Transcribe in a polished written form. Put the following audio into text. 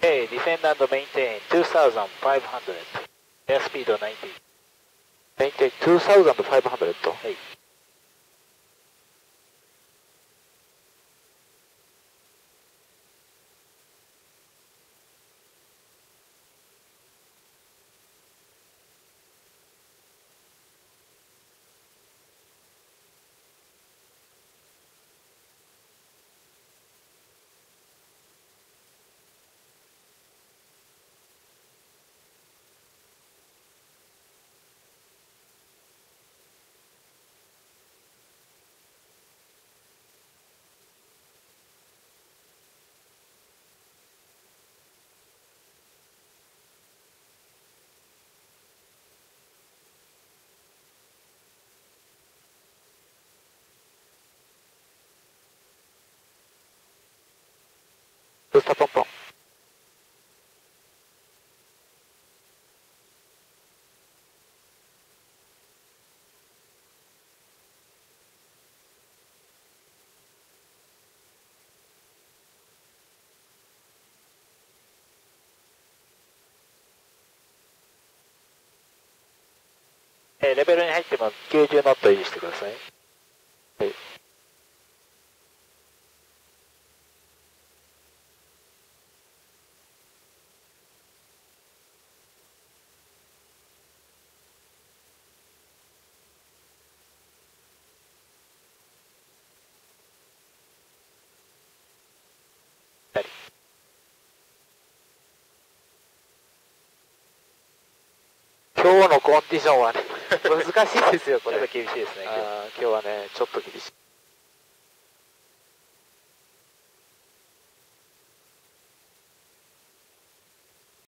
Okay, descend and maintain 2500. Airspeed 90. Maintain 2500? はい。 ブースターポンポン。 レベルに入っても90ノット維持してください。 はい。今日のコンディションはね、難しいですよ、これ。 ちょっと厳しいですね、 今日はね、ちょっと厳しい。